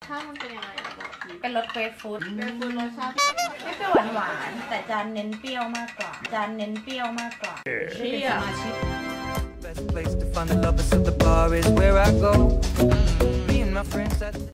ชาติมันเป็นยังไงบอกทีเป็นรสเกรปฟรุตเป็นฟูรสชาติไม่เปรี้ยวหวานแต่จานเน้นเปรี้ยวมากกว่าเชี่ย Best place to find the lovers of the bar is where I go. Me and my friends at